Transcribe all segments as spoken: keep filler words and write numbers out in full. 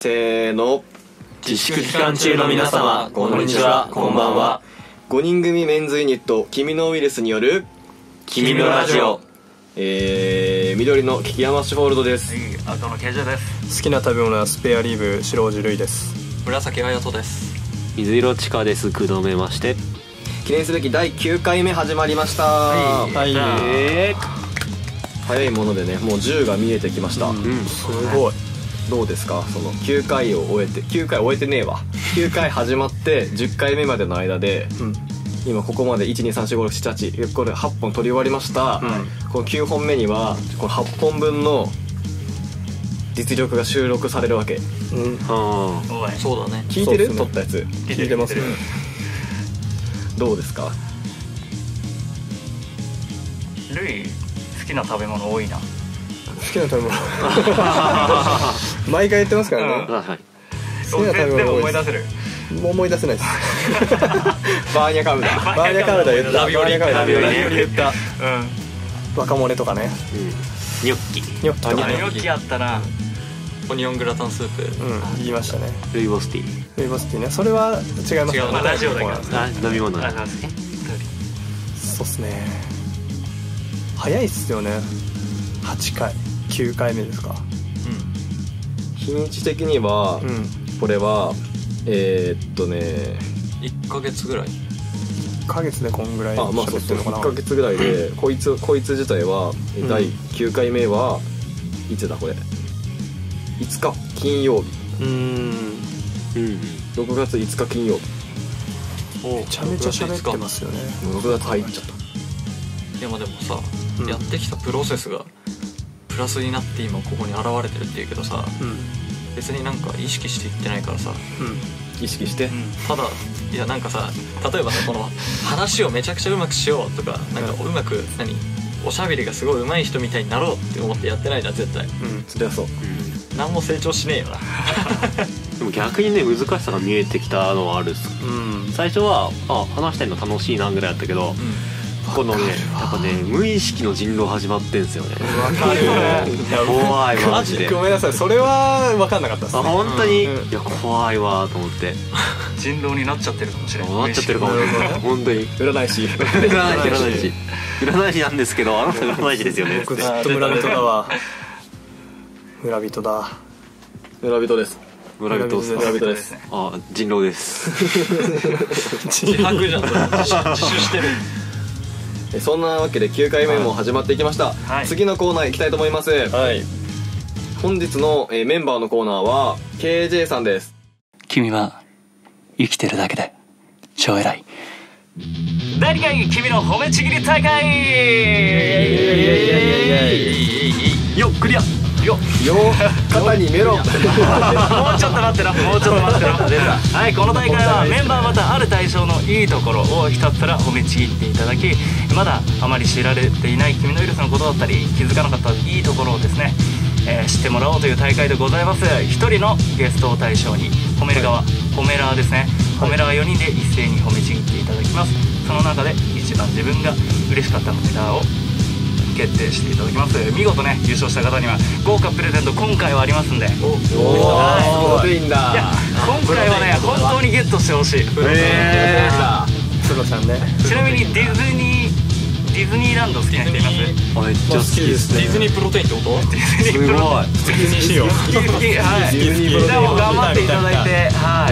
せーの。 自粛期間中の皆様、こんにちは、こんばんは。 ごにん組メンズユニット君のウイルスによる君のラジオ。 えー、緑のキキヤマッシュフォールドです。 はい、赤のケージェです。 好きな食べ物はスペアリブ白地類です。 紫あやとです。 水色地下です。くどめまして、 記念すべきだいきゅうかいめ始まりました。 はい、 はい、 えー、早いものでね、もうじゅうが見えてきました、 うん、すごい。 どうですか、そのきゅうかいを終えて、きゅうかい終えてねえわきゅうかい始まってじゅっかいめまでの間で、うん、今ここまでいちにさんしごろくしちはちこれはっぽん撮り終わりました、うん、このきゅうほんめにはこのはっぽんぶんの実力が収録されるわけ、 うん、 ああ、そうだね。 聞いてる、 ね、 撮ったやつ聞いてますよ。 どうですか。 ルイ好きな食べ物多いな。 好きな食べ物毎回言ってますからね、うん、 はい、 好きな食べ物全部思い出せる。 もう思い出せないですバーニャカウダバーニャカウダ言った。 ラビオリラビオリ言った。 うん。 若者とかね、 ニョッキ、 ニョッキとかね。 ニョッキあったな。オニオングラタンスープ。 うん、言いましたね。 ルイボスティー。 ルイボスティーね。それは違いますね。 違う、ラジオだけど。 あ、飲み物なんですね。 そうっすね。早いっすよね。はちかい、きゅうかいめですか。 うん。日にち的には、うん、これはえー、っとねいっかげつぐらい。いっかげつでこんぐらい喋ってるのかな。 いっかげつぐらいで、こいつこいつ自体は、うん、だいきゅうかいめはいつだこれ。いつか金曜日。うーん、うん、ろくがついつか金曜日。 めちゃめちゃ喋ってますよね。 ろくがつ入っちゃった。 いや、まあでもさ、うん、やってきたプロセスがプラスになって今ここに現れてるっていうけどさ、うん、別になんか意識していってないからさ、 うん、意識して、うん、 ただいやなんかさ、例えばさ、この話をめちゃくちゃうまくしようとか、なんかうまく何おしゃべりがすごい上手い人みたいになろうって思ってやってないじゃん絶対。うん、 そりゃそう、うん、 何も成長しねえよなでも逆にね、難しさが見えてきたのはあるっす、うん、最初はあ話してんの楽しいなぐらいだったけど、うん、このね、やっぱね、無意識の人狼始まってんすよね。 分かる怖いマジで。 ごめんなさい、それは分かんなかったっすね。 あ、本当に、うん、いや怖いわと思って人狼になっちゃってるかもしれない。 なっちゃってるかもしれない本当に。 占い師占い師占い師なんですけど、あなた占い師ですよね。 僕ずっと村人だわ村人だ。 村人です。 村人です。 村人です。 あ、人狼です自白じゃん。自首してる。 そんなわけできゅうかいめも始まっていきました、はい、次のコーナー行きたいと思います、はい、本日の、えー、メンバーのコーナーは ケージェー さんです。 君は生きてるだけで超偉い。 何がいい君の褒めちぎり大会。よっクリアよよ肩にメロンもうちょっと待ってな、もうちょっと待ってなはい、この大会はメンバーまたある対象のいいところをひたすら褒めちぎっていただき、まだあまり知られていない君のウイルスのことだったり気づかなかったいいところをですね、えー、知ってもらおうという大会でございます。ひとりのゲストを対象に褒める側、褒めラーですね、褒めラーよにんで一斉に褒めちぎっていただきます。その中で一番自分が嬉しかった褒めラーを決定していただきます。見事ね優勝した方には豪華プレゼント今回はありますんで。おお、プロテインだ。 いや今回はね本当にゲットしてほしい。 へえー、 プロさんね。 ちなみにディズニーディズニーランド好きな人います？ めっちゃ好きですね。 ディズニープロテインってこと？ディズニープロテイン。ディズニー仕様。好き好き、はい。ディズニープロテイン。じゃあもう頑張っていただいて、はい。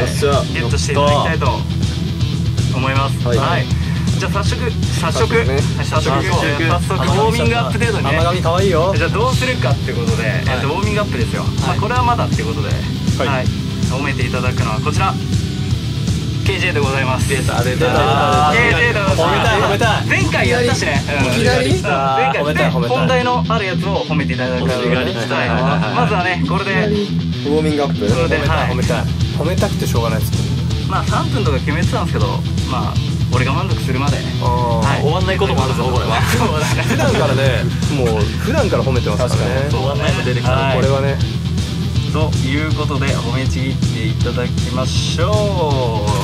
ゲットしていただきたいと思います。はい。じゃあ早速早速早速早速ウォーミングアップ程度にね。 甘髪可愛いよ。 じゃあどうするかってことで、えっとウォーミングアップですよ。まあこれはまだってことで、はい。褒めていただくのはこちら。ケージェー でございます。 出た出た。 ケージェー でございます。 褒めたい褒めたい。 前回やったしね。 いきなり？ 前回で本題のあるやつを褒めていただくので、まずはねこれでウォーミングアップ。 それで褒めたい褒めたくてしょうがないです。 まあさんぷんとか決めてたんですけど、まあ俺が満足するまで終わんないこともあるぞこれは。 普段からね、もう普段から褒めてますからね。 終わんないの出てきた。 これはね。 ということで褒めちぎっていただきましょう。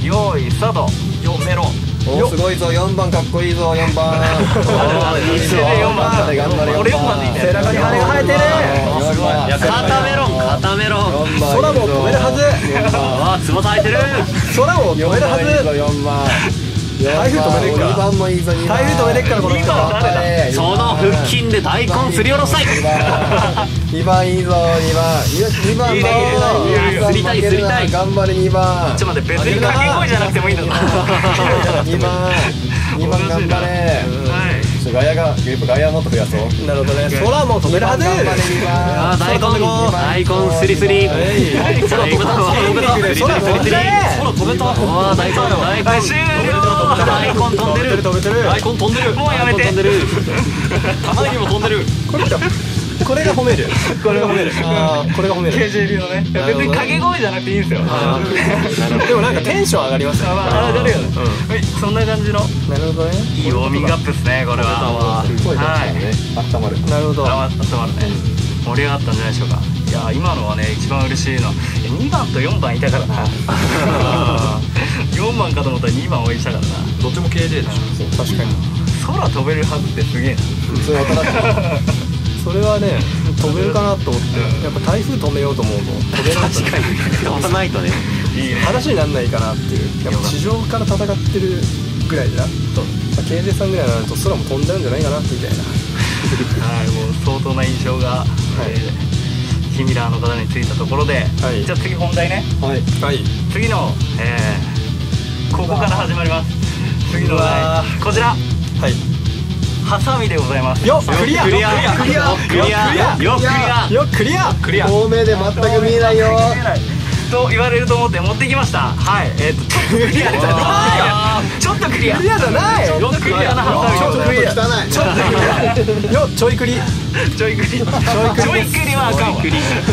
用意スタート。 よメロンおすごいぞ、よんばんかっこいいぞ、よんばん。 いいぞよんばん。 頑張れ頑張れ。 俺よんばんでいいね。 背中に羽が生えてる。 すごい。 いや肩メロン肩メロン。 空も飛べるはず。 あー翼生えてる。 空も飛べるはず。 よんばん。 台風止めてっから。 にばんもいいぞ、にばん。 台風止めてっからこの人。 その腹筋で大根すりおろしたい。 にばんいいぞ、にばん。にばんいいねいいねいいねすりたいすりたい。 頑張れにばん。 ちょっと待って、別に掛け声じゃなくてもいいんだぞ。 にばんにばん頑張れ。 はい。 ちょ外野がやっぱ外野もっと増やそう。 なるほどね。空も飛べるはず。 頑張れにばん。 あー大根大根すりすり。大根飛べた飛べた。すりすりすりすり。 空飛べた。 ああ大根大根終了。 大根飛んでる飛べてる。 大根飛んでる。 もうやめて。 飛んでる。玉ねぎも飛んでる。 これだ。これが褒める。これが褒める。ああこれが褒める。 ケージェー 流のね。別に掛け声じゃなくていいんですよ。 でもなんかテンション上がりますよ。 まあ上がるよね。はいそんな感じのなるほどね。 いいウォーミングアップですねこれは。 声出したらね、温まる。 なるほど。 あ集まるね。盛り上がったんじゃないでしょうか。いや今のはね一番嬉しいの。にばんとよんばんいたからな。よんばんかと思ったらにばん応援したからな。 どっちも ケージェー でしょ。確かに。 空飛べるはずってすげえな。 それ新しい。 それはね飛べるかなと思ってやっぱ台風止めようと思うと飛べないとね飛ばないとね。 いいね。 話にならないかなっていうやっぱ地上から戦ってるぐらいでなと、まあ、ケージェー さんぐらいになると空も飛んじゃうんじゃないかなみたいな。 はいもう相当な印象が、えー、ヒミラーの方についたところで、 はい、 じゃあ次本題ね。 はいはい次の、えー、ここから始まります。次のお題こちらはいハサミでございます。 よっクリアクリアクリアクリアよクリアよっクリアクリア透明で全く見えないよ。 と言われると思って持ってきました。はいえっとちょっとクリアじゃないちょっとクリアクリアじゃないちょっとクリアなハサミでございます。 汚い。 ちょっとクリアよっちょいクリちょいクリちょいクリはあかんわ。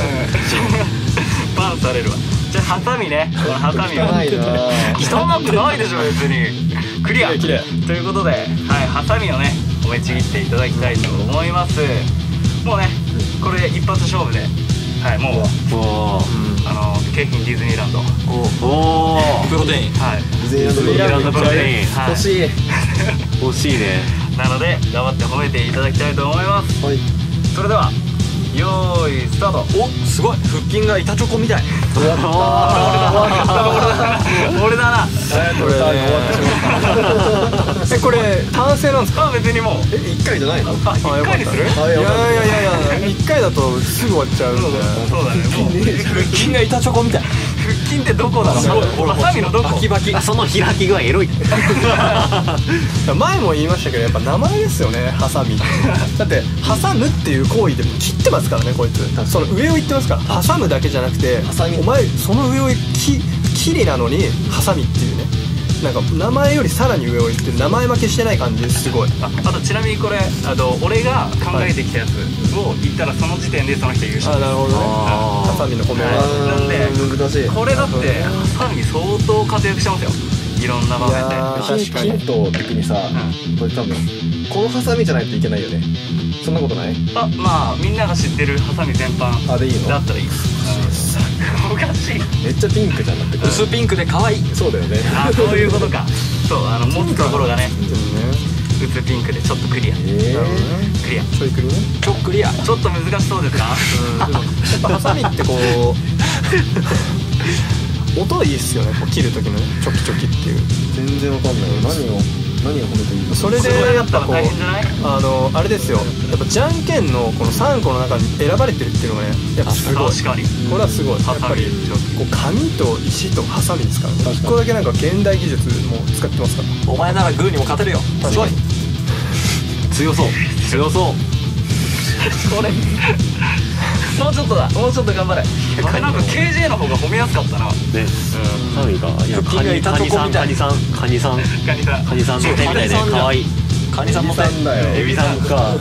バンされるわ。じゃあハサミねこのハサミ汚いな。 汚くないでしょ別に。クリアきれいということで、はい、ハサミをね褒めちぎっていただきたいと思います。もうねこれ一発勝負で、はいもうおあの京浜ディズニーランド、 おおプロテインはいディズニーランドディズニーランドプロテインはい欲しい。 欲しいね。 なので頑張って褒めていただきたいと思います。 はい。 それではよーいスタート。 おすごい腹筋が板チョコみたい。 俺だな。 これえこれ単性なんですか。 あ別にもうえ一回じゃないの？ あ一回にする。 いやいやいやいや一回だとすぐ終わっちゃうんで。 そうだねもう腹筋が板チョコみたい。 腹筋ってどこだろう。ハサミのどこ。 バキバキ。 その開き具合エロい。 前も言いましたけどやっぱ名前ですよねハサミ。だって挟むっていう行為でも切ってますからねこいつ。その上を言ってますから挟むだけじゃなくてお前その上をき切りなのにハサミっていうねなんか名前よりさらに上を言ってる名前負けしてない感じですごい。 ああとちなみにこれあの俺が考えてきたやつを言ったらその時点でその人優勝です。 あなるほどね。ハサミの褒めははなんで難しい。 これだってハサミ相当活躍してますよいろんな場面で。 いやーヒンヒント的にさ、これ多分このハサミじゃないといけないよね。そんなことない？ あまあみんなが知ってるハサミ全般あでいいの？ だったらいいです。おかしい。 めっちゃピンクじゃなくて。 薄ピンクで可愛い。 そうだよね。 あそういうことか。そうあの持つところがねでもね薄ピンクでちょっとクリアええなるほどね。 クリア。 ちょいクリね。ちょクリア。 ちょっと難しそうですか。 うんでもやっぱハサミってこう音いいっすよねこう切る時のねチョキチョキっていう。 全然わかんない。何を何を褒めていいの？ それでやっぱこう大変じゃない？ あのあれですよやっぱじゃんけんのこのさんこの中に選ばれてるっていうのがねやっぱすごい。 確かに。 これはすごいやっぱりこう紙と石とハサミですからね一個だけなんか現代技術も使ってますから。 お前ならグーにも勝てるよ。すごい。 強そう強そう。 これもうちょっとだもうちょっと頑張れ。あれなんか ケージェー の方が褒めやすかったな。 ねハサミがいやカニカニさんカニさんカニさんカニさんカニさんの手みたいで可愛い。 カニさんの手。 なんだよ。 エビさんか。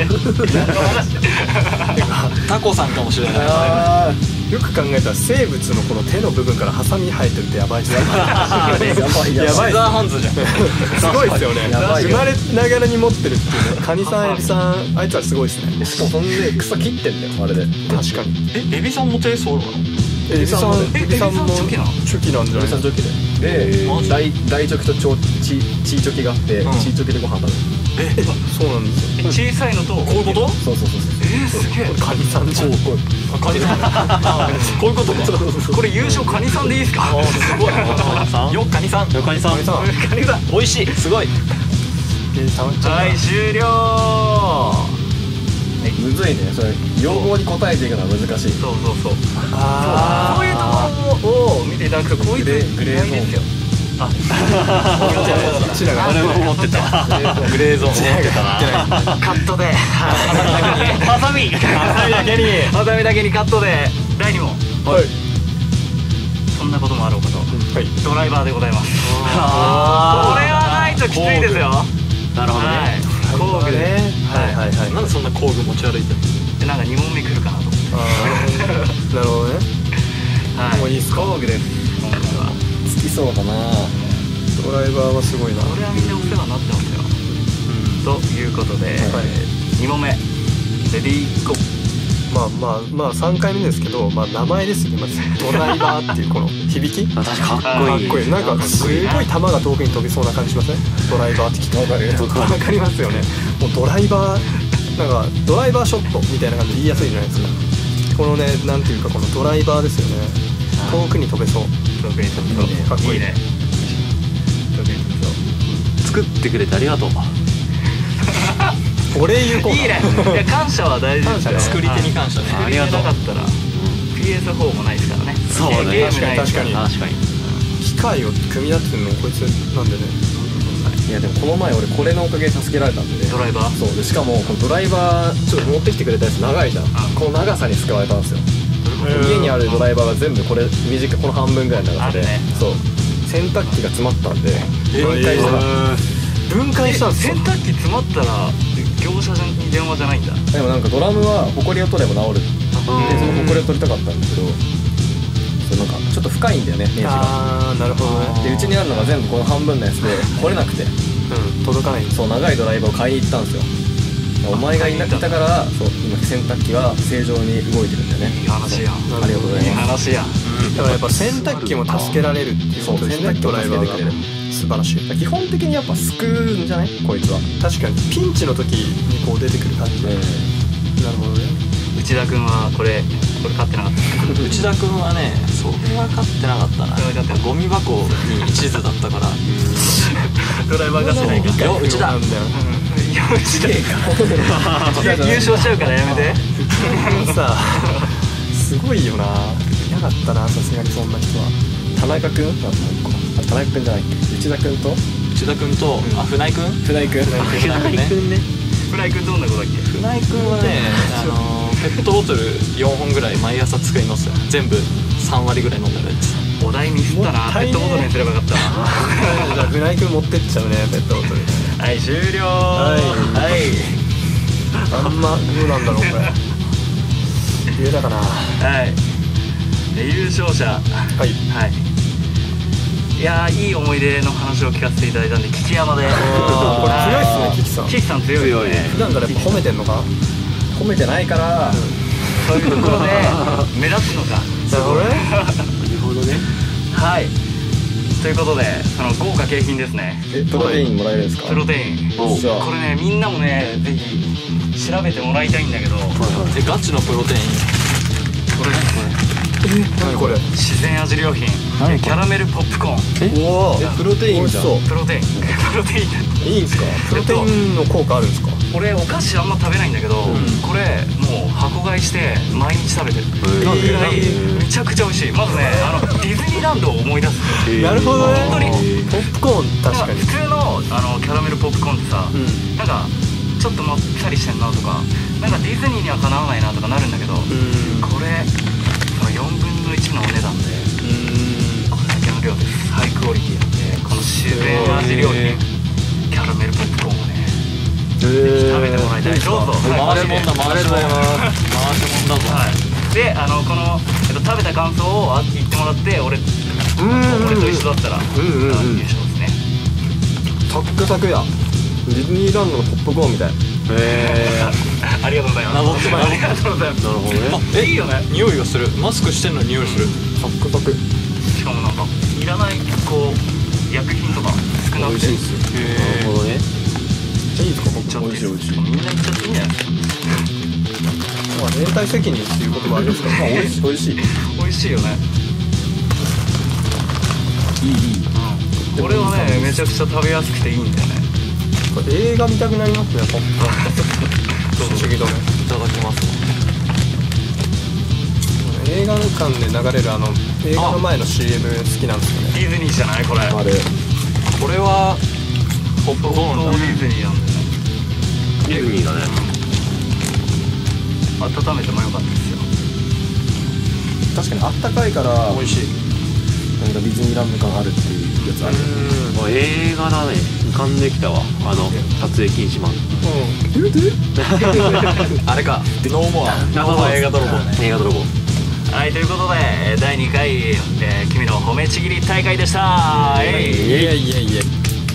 タコさんかもしれない。 あよく考えたら生物のこの手の部分からハサミ生えてるってやばいっすね。 あ。やばいやばい。 やばいシザーハンズじゃん。 すごいっすよね。 やばいよ生まれながらに持ってるっていうねカニさんエビさんあいつはすごいっすね。 しかもそんで草切ってんだよあれで。 確かに。 えエビさんも手そうなの？ エビさんえエビさんもエビさんチョキなの？ チョキなんじゃないエビさんチョキでで大大チョキと超チチーチョキがあって、 うんチーチョキでご飯食べる。 そうなんですよ。 小さいのとこういうこと？ そうそうそうそう。 えー、すげえ。 カニさんじゃん。 カニさんこういうことか。これ優勝カニさんでいいですか？すごい。 よっカニさんよっカニさんカニさんカニさん美味しいすごい。 えー、たまっちゃうな。 はい終了。 むずいね、それ要望に応えていくのは難しい。 そうそうそう。 あこういうところを見ていただくとこういうグレーグレー意外ですよ。あ、 うちらが俺も思ってたグレーゾーン思ってたな。 カットでハサミハサミだけにハサミだけにカットでだいに問。 はいそんなこともあろうかと、 はいドライバーでございます。これあはないときついですよ。 なるほどね。 はい工具で、 はいはいはい。 なんでそんな工具持ち歩いてるの？ でなんかに問目来るかなと思って。 あーなるほどね。 はいもういいっすか。 工具です今回は。 好きそうだな。 ドライバーはすごいな。 これはみんなお世話になってますよ。ということで、 はいに問目レディーゴー。 まあまあまあさんかいめですけど、まあ名前ですねまずドライバーっていうこの響き。 確かかっかこいい。 っこいい。なんかすごい球が遠くに飛びそうな感じしません？ドライバーって聞く。 わかる。 わかりますよね。もうドライバーなんかドライバーショットみたいな感じで言いやすいじゃないですか。このねなんていうかこのドライバーですよね。遠くに飛べそう。 遠くに飛びそう。 かっこいいいいね。遠くに飛びそう。 作ってくれてありがとう。 お礼言うコーナー。 いいね。いや感謝は大事ですよ。 感謝ね作り手に感謝ね。 ありがとうなかったら ピーエスフォー もないですからね。 そうねゲームないですから。 確かに。 機械を組み立ててるのこいつなんでね。 いやでもこの前俺これのおかげで助けられたんでね。 ドライバー。 そうでしかもこのドライバーちょっと持ってきてくれたやつ長いじゃん。この長さに救われたんですよ。家にあるドライバーが全部これ短いこの半分ぐらいの長さで、 あるねそう洗濯機が詰まったんで分解したら、 分解したんですよ。 洗濯機詰まったら業者に電話じゃないんだ。 でもなんかドラムはホコリを取れば治るでそのホコリを取りたかったんですけど、そうなんかちょっと深いんだよねネジが。 あーなるほどね。 でうちにあるのが全部この半分のやつで掘れなくて、 うん届かないんです。 そう長いドライバーを買いに行ったんですよ。お前がいなかったからそう今洗濯機は正常に動いてるんだよね。 いい話やん。 ありがとうございいいます。 話やん。 だからやっぱ洗濯機も助けられるっていうことですね。 そう洗濯機もドライバーが助けてくれる素晴らしい。 基本的にやっぱ救うんじゃないこいつは。 確かにピンチの時にこう出てくる感じで。なるほどね。 内田君はこれこれ買ってなかった。 内田君はねそれは買ってなかったな。 それは買ってないゴミ箱に一途だったからドライバーがせないか。 よ内田なんだよ。 いや内田優勝しちゃうからやめて。 さすごいよな。いなかったなさすがにそんな人は。 田中君あともう一個あ田中君じゃないっけ内田君と内田君とあ船井君船井君船井君ね村井君どんな子だっけ？ 船井君はねあのペットボトルよんほんぐらい毎朝机に乗せて全部さん割ぐらい飲んでるやつ。 お題ミスったな。ペットボトルにすればよかったな。 じゃあ船井君持ってっちゃうねペットボトル。 はい終了。 はいはいあんまどうなんだろうこれ。言えたかな。ははいで優勝者い。 はいいやーいい思い出の話を聞かせていただいたんで聞き山で。 これ強いっすねキキさん。 キキさん強いよね。 普段からやっぱ褒めてんのか。 褒めてないからそういうところで目立つのか。 なるほどね。 なるほどね。 はいということでその豪華景品ですね。 えプロテインもらえるんですか。 プロテイン。 おじゃあこれねみんなもねぜひ調べてもらいたいんだけど、 でガチのプロテインこれ何これ。 自然味良品キャラメルポップコーンおお。 えプロテインじゃん。 美味しプロテインプロテインだ。 いいんすか。 プロテインの効果あるんですか。 俺お菓子あんま食べないんだけど、これもう箱買いして毎日食べてるぐらいめちゃくちゃ美味しい。まずねあのディズニーランドを思い出す。 なるほどね。 本当にポップコーン確かに。 普通のあのキャラメルポップコーンってさ、 うんなんかちょっともったりしてんなとかなんかディズニーにはかなわないなとかなるんだけど、 うん。 これそのよんぶんのいちのお値段でこれだけの量ですハイクオリティなんでこの自然味料品キャラメルポップコーンをねぜひ食べてもらいたい。どうぞ。 回しもんだ回しもんだ回しもんだぞ。 はいであのこの、えっと、食べた感想をあ言ってもらって俺俺と一緒だったらうんうんうん優勝ですね。 サックサクやディズニーランドのポップコーンみたい。 へえ。 ありがとうございます。 なぞってまいありがとうございます。 なるほどね。 えいいよね。 匂いがする。マスクしてんのに匂いする。 サクサク。 しかもなんかいらないこう薬品とか少なくて。 美味しいですよ。 なるほどね。 いいですか、僕。 ちょっと美味しい美味しい。 みんな言っちゃっていいんじゃないですか。 まあ連帯責任っていう言葉ありますから、まあ美味しい美味しい。 美味しいよね。 いいいい。 これはねめちゃくちゃ食べやすくていいんだよね。 これ映画見たくなりますね、ポップコーン。不思議とね。 いただきます。 映画館で流れるあの映画の前の シーエム 好きなんですよね。 ディズニーじゃないこれ。 あれこれはポップコーンだね。 ディズニーなんだよね。 ディズニーだね。 温めてもよかったですよ。 確かにあったかいから美味しい。 なんかディズニーランド感あるっていうやつある。 あ映画だね。浮かんできたわ。あの撮影禁止マン。 あれか。ノーモア。ノーモア映画泥棒。 映画泥棒。 はいということでだいにかい、えー、君の褒めちぎり大会でした。えいいやいやいや。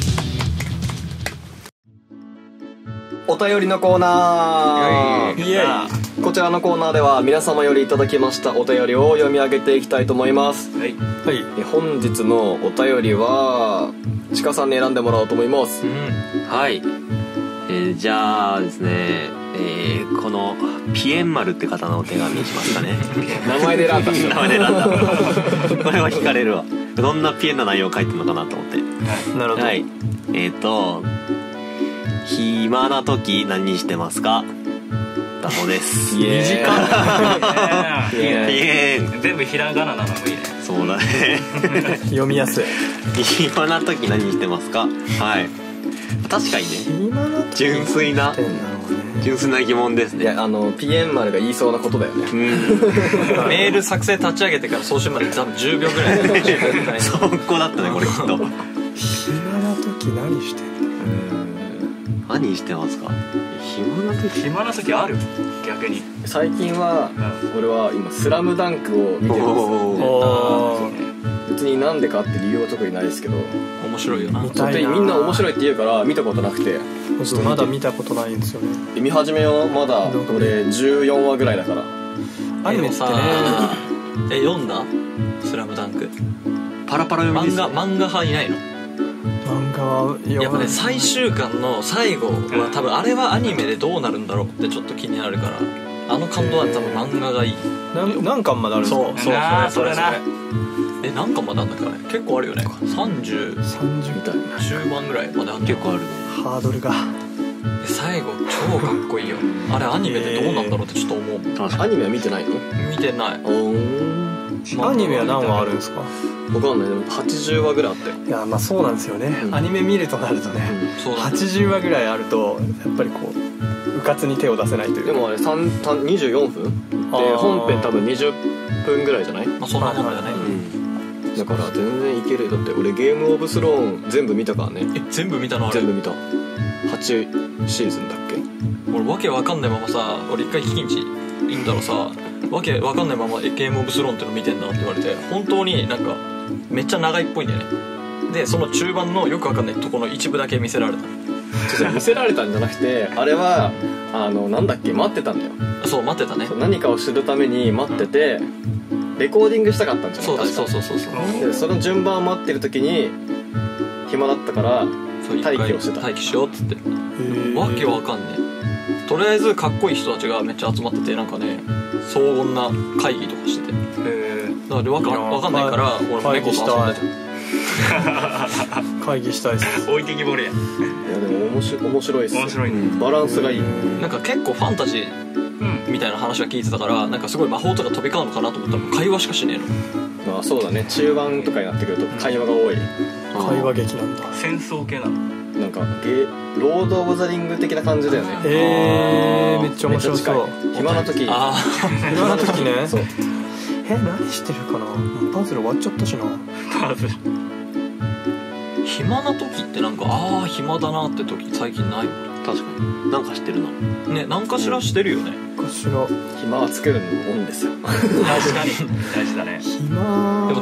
お便りのコーナー。 イエこちらのコーナーでは皆様よりいただきましたお便りを読み上げていきたいと思います。 はいはい。 え本日のお便りはちかさんに選んでもらおうと思います。 はい。えー、じゃあですね、えー、このピエンマルって方のお手紙にしますかね。 名前で選んだ名前で選んだ。これは惹かれるわ。どんなピエンな内容を書いてるのかなと思って。 なるほど。 はい。えっ、ー、と暇な時何してますかだそうです。 イエーイ。 短いピエン。 全部ひらがななのもいいね。 そうだね。 読みやすい。 暇な時何してますか。はい。確かにね。 今の純粋な純粋な疑問ですね。 いやあのピエンマルが言いそうなことだよね。 うん。 メール作成立ち上げてから送信まで多分じゅうびょうぐらいで。 そこだったねこれきっと。 暇な時何してる？ 何してますか。暇な時。 暇な時ある？逆に。 最近は俺は今スラムダンクを見てます。 おー。 別になんでかって理由は特にないですけど、 面白いよな。 見たいな。 みんな面白いって言うから見たことなくて、 ちょっとまだ見たことないんですよね。 見始めよう。まだ俺じゅうよんわぐらいだから。 アニメってね。 え読んだ？スラムダンク。 パラパラ読みです。 漫画漫画派いないの？ 漫画はやっぱね最終巻の最後は多分あれはアニメでどうなるんだろうってちょっと気になるから、あの感動は多分漫画がいい。 何何巻まであるんですか？ そうそうあーそれそれそれそれな。 え何巻まであんだっけあれ？結構あるよね。さんじゅうさんじゅうみたいな。 中盤ぐらいまであんの。 結構あるね。 ハードルが。 で最後超かっこいいよ。あれアニメでどうなんだろうってちょっと思うもん。 確かアニメは見てないの？ 見てない。 おー。 アニメは何話あるんですか？ わかんない。でもはちじゅうわぐらいあったよ。 いやまあそうなんですよね、 うん、 アニメ見るとなるとね、 そうだね。 はちじゅうわぐらいあるとやっぱりこううかつに手を出せないという。 でもあれさんにじゅうよんぷんであー本編多分にじゅっぷんぐらいじゃない？ まあそんなもんだよね。 に。 だから全然いける。だって俺ゲームオブスローン全部見たからね。 え全部見たのあれ？ 全部見た。はちシーズンだっけ？ 俺わけわかんないままさ、俺一回キキンチ行ったらさ、わけわかんないままゲームオブスローンっての見てんだって言われて、本当になんかめっちゃ長いっぽいんだよね。でその中盤のよくわかんないとこの一部だけ見せられた。 ちょっと見せられたんじゃなくて、あれはあのなんだっけ、待ってたんだよ。 そう待ってたね。 何かをするために待ってて、レコーディングしたかったんじゃない？ そうだ確かそうそうそうそう。 でその順番を待ってる時に暇だったからそう待機をしてた。 待機しようっつって。 へーわけわかんねえ。とりあえずかっこいい人たちがめっちゃ集まってて、なんかね荘厳な会議とかしてて、だからわかわかんないから俺も猫と遊んでて。 会議したいです置いてきぼれや。 いやでも面白い面白いっす。 面白いね。 バランスがいい。 なんか結構ファンタジーみたいな話は聞いてたから、なんかすごい魔法とか飛び交うのかなと思ったら会話しかしねえの。 まあそうだね、中盤とかになってくると会話が多い。 会話劇なんだ。 戦争系なの。 なんかゲロード・オブ・ザ・リング的な感じだよね。 えー、めっちゃ面白そう。 めっちゃ近い。暇な時。 あ暇な時ね。 そう。 え何してるかな。もうパズル終わっちゃったしな。 パズル。 あ暇な時ってなんかああ暇だなって時最近ない。 確かになんかしてるな。 ね、なんかしらしてるよね。 かしら。 暇は作るのもんですよ。 確かに大事だね。 暇。 でも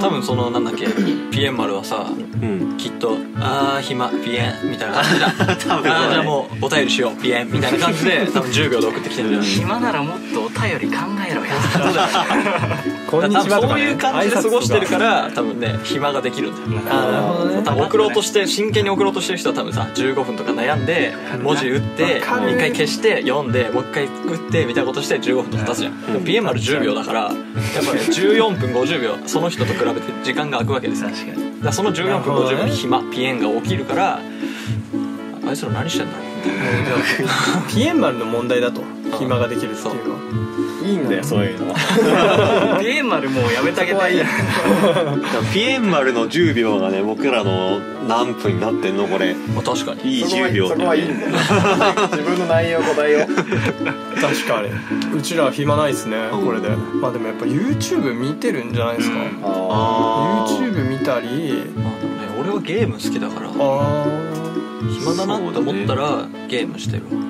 多分そのなんだっけピエン丸はさ、 うん、 きっとあー暇ピエンみたいな感じじゃん多分あーじゃあもうお便りしようピエンみたいな感じで多分じゅうびょうで送ってきてるんじゃない暇ならもっとお便り考えろよこんにちはとかね、 そういう感じで過ごしてるから多分ね暇ができるんだよ。 あーなるほどね。 多分送ろうとして真剣に送ろうとしてる人は多分さじゅうごふんとか悩んで文字打って一回消して読んでもう一回打ってみたいなことしてじゅうごふんとか経つじゃん。でも ピーエム 丸じゅうびょうだからやっぱりじゅうよんぷんごじゅうびょうその人と比べて時間が空くわけですよ。 確かに。 だからそのじゅうよんぷんごじゅうびょうに暇ピエンが起きるからあいつら何してんだろうみたいな。 ピエン丸の問題だと暇ができるっていうのはいいんだよそういうのはピエン丸もうやめてあげたいピエン丸のじゅうびょうがね僕らの何分になってんのこれ。 まあ確かにいいじゅうびょうそこはいいんだよ自分の内容答えよう確かにうちら暇ないっすね、 うん、 これで。まあでもやっぱ YouTube 見てるんじゃないですか、うん、 あ YouTube 見たり。 まあでもね俺はゲーム好きだからあ暇だなって思ったらゲームしてるわ。 うん、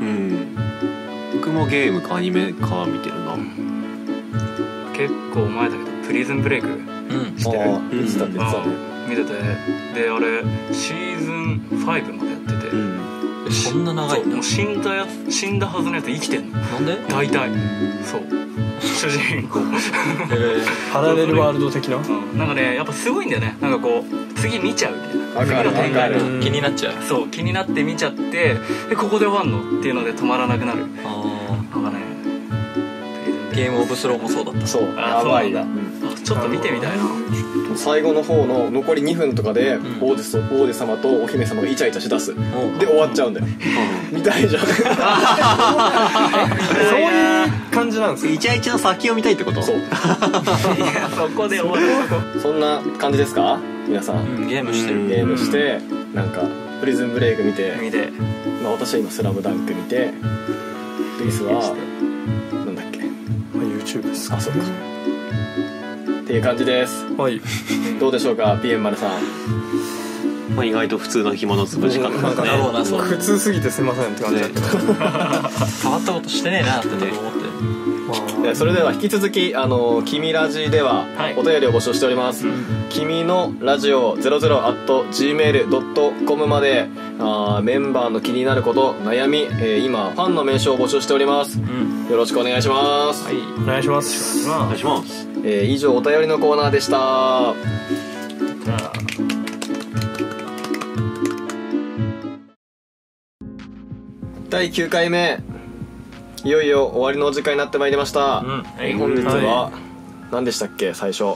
僕もゲームかアニメか見てるな。 結構前だけどプリズンブレイクうん知ってる？ あ見てたって言ってたね。 見ててであれシーズンファイブまでやってて、 うん、 えそんな長いんだ。 もう死んだやつ死んだはずのやつ生きてんの。 なんで？ 大体そう主人公えパラレルワールド的な。 うんなんかねやっぱすごいんだよね。なんかこう次見ちゃうみたいな。 わかる次の展開わかのー、気になっちゃう。 そう気になって見ちゃってでここで終わんのっていうので止まらなくなる。 あなんかねーゲームオブスローもそうだった。 そうあやばいな。 そうなんあちょっと見てみたいな。 最後の方の残りにふんとかでん王子と王子様とお姫様がイチャイチャしだすうんで終わっちゃうんだよ見たいじゃんそういう感じなんですよ。 イチャイチャの先を見たいってこと？ そういやそこで終わるとこそんな感じですか皆さん。 うんゲームしてる。 ゲームしてなんかプリズンブレイク見て、 見てまあ、私は今スラムダンク見てルイスはなんだっけまあ YouTube ですか。 あそうかっていう感じです。 はい。 どうでしょうか ピーエム 丸さん。 まあ、意外と普通の暇の潰し方なんかだろうなそう普通すぎてすいませんって感じだけど、 変わったことしてねえなって思ってる。 えーそれでは引き続きあの君ラジでははいお便りを募集しております、君のラジオ ゼロゼロ アット ジーメール ドット コム まであーメンバーの気になること悩み、えー今ファンの名称を募集しております、 うんよろしくお願いします、 はいお願いします。 お願いします。 えー以上お便りのコーナーでした。 じゃあだいきゅうかいめいよいよ終わりのお時間になってまいりました、 うんえー本日は何でしたっけ最初。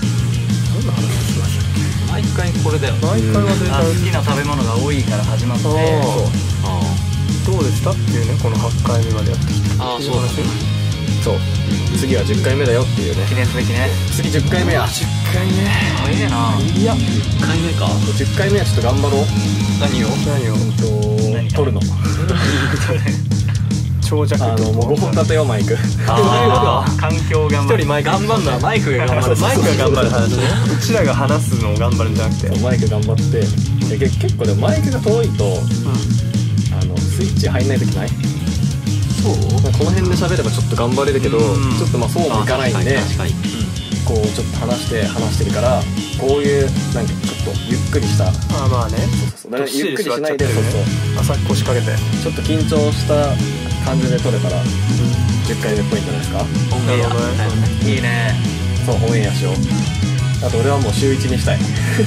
毎回これだよ。 毎回は出あ好きな食べ物が多いから始まってああどうでしたっていうね、このはちかいめまでやってきて。 あーそうだね。 そう次はじゅっかいめだよっていうね。 記念すべきね。 次じゅっかいめやじゅっかいめ早いな。 いやいっかいめか。 じゅっかいめはちょっと頑張ろう。 何を？ 何をえっと撮るの長尺あのもうごほん立てよマイクああ環境頑張る。 一人マイク頑張るのはマイクが頑張る。 マイクが頑張る話ね。うちらが話すのを頑張るんじゃなくて、 そうマイク頑張ってでけ結構でもマイクが遠いと、あのスイッチ入んない時ない？そうこの辺で喋ればちょっと頑張れるけど、 うんちょっとまあそうもいかないんで確かに。 こうちょっと話して話してるからこういうなんかちょっとゆっくりしたああまあね、 そうそうだからゆっくりしないでそうそう朝腰掛けてちょっと緊張した感じで撮れたらじゅっかいめっぽいんじゃないですか。 オンエアみたいなね。 いいね。 そうオンエアしよう。あと俺はもう週いちにしたい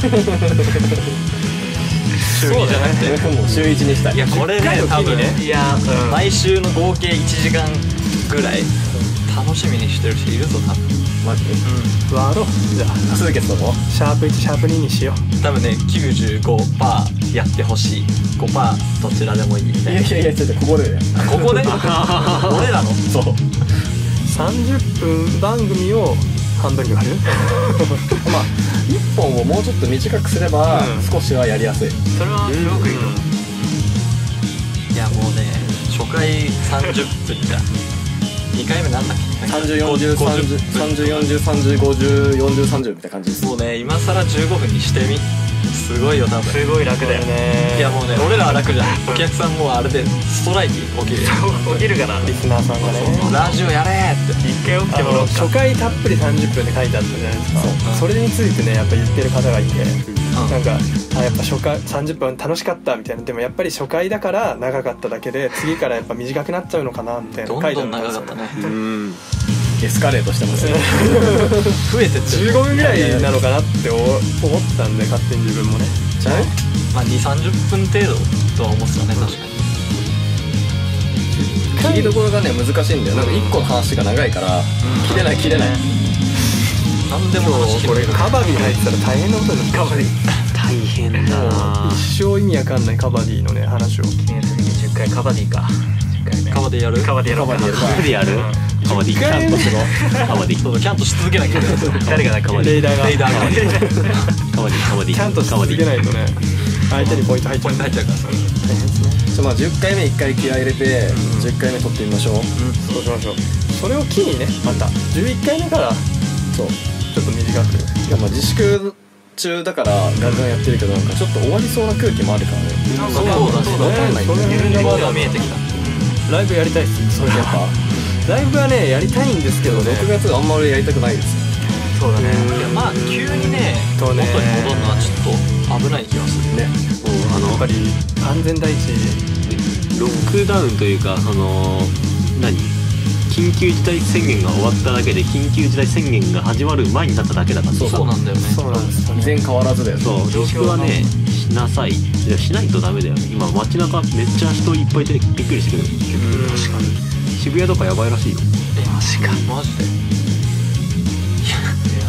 週にじゃなくて。 もう週いちにしたい。 いやこれね多分いやうん毎週の合計いちじかんぐらい楽しみにしてる人いるぞ多分。 マジで割ろう。じゃあ多数決だぞ。 シャープいちシャープににしよ多分ね きゅうじゅうごパーセント やってほしい ごパーセント どちらでもいいみたいな。 いやいやいやちょっとここでねここで俺らのそうう。さんじゅっぷん番組を半分に割るまあいっぽんをもうちょっと短くすればうん少しはやりやすい。 それはすごくいいと思う。 いやもうね初回さんじゅっぷんじゃんにかいめなんだっけ、 さんじゅう、よんじゅう、さんじゅう、さんじゅう、よんじゅう、さんじゅう、ごじゅう、よんじゅう、さんじゅうみたいな感じです。 もうね今更じゅうごふんにしてみ、すごいよ多分。 すごい楽だよね。 いやもうね俺らは楽じゃん、お客さんもうあれでストライキ起きるよ起きるかな。 リスナーさんがねラジオやれーって一回起きてあのもらおうか。 初回たっぷりさんじゅっぷんで書いてあったじゃないですか。それについてねやっぱ言ってる方がいて、なんかあやっぱ初回さんじゅっぷん楽しかったみたいな、でもやっぱり初回だから長かっただけで次からやっぱ短くなっちゃうのかなみたいなどん書いてあどんったんですよ長かったね。 うんエスカレートしてますね。 増えてってじゅうごふんぐらいなのかなって思ったんで勝手に自分もね。 じゃあまあにじゅう、さんじゅっぷん程度とは思ってたね、確かに。 切りどころがね難しいんだよ。なんかいっこの話が長いから切れない切れない。 何でも話聞これける。 カバディ入ってたら大変なことになる。カバディ大変だな。 一生意味わかんないカバディのね話を。 記念すべきじゅっかいカバディか。じゅっかいめカバでやるカバディやろうか。 カバディやる？カバディキャンプする？カバディそうキャンとし続けなきゃいけない。 誰がカバディ。 レイダーがレイダーがカバディカバディちゃんとし続けないとね相手にポイント入っちゃう。 ポイント入っちゃうからさ。 大変ですね。 じゃあまあじゅっかいめいっかい気合い入れてじゅっかいめ撮ってみましょう。 そうしましょう。それを機にねまたじゅういっかいめからそうちょっと短く。 いやまあ自粛中だからガンガンやってるけどなんかちょっと終わりそうな空気もあるからね。 そうだそうだ。 わかんないんだよね。 緩んでまだ見えてきた。 ライブやりたいっす。それやっぱライブはねやりたいんですけどね。 ろくがつあんまりやりたくないですよ。 そうだね。 いやまあ急にねとね元に戻るのはちょっと危ない気がするね。 もうあのやっぱり安全第一。 ロックダウンというかその何緊急事態宣言が終わっただけで緊急事態宣言が始まる前になっただけだからそうそうなんだよね。 そうなんですよね。 依然変わらずだよね。 そう自粛はねしなさい。いやしないとダメだよね。今街中めっちゃ人いっぱいいてびっくりしてる。 確かに。 渋谷とかやばいらしいよ。 えマジかマジで。いや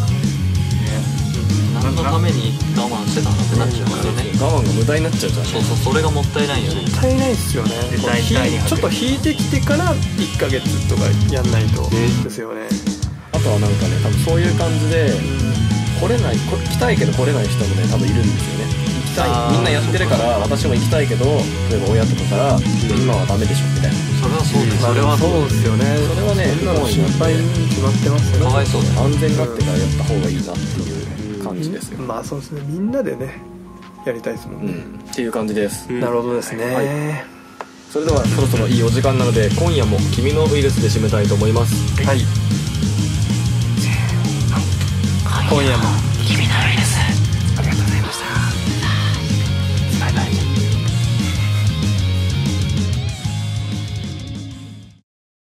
何のために我慢してたのってなっちゃうからね。 我慢が無駄になっちゃうじゃん。 そうそうそれがもったいないよね。 もったいないっすよね。 絶これひ対第二波ちょっと引いてきてからいっかげつとかやんないとねですよね。 あとはなんかね多分そういう感じで来れないこ来たいけど来れない人もね多分いるんですよね。行きたあーいみんなやってるから私も行きたいけど例えば親とかから今はダメでしょみたいな。 それはそうです。 それはそうですよね。 それはねそんなの心配に決まってますよね。 かわいそうだよ。 安全になってからやった方がいいなっていう感じですよ。 まあそうですね。みんなでねやりたいですもんね。 うんっていう感じです。 なるほどですね。 はいそれではそろそろいいお時間なので今夜も「君のウイルス」で締めたいと思います。 はい。今夜も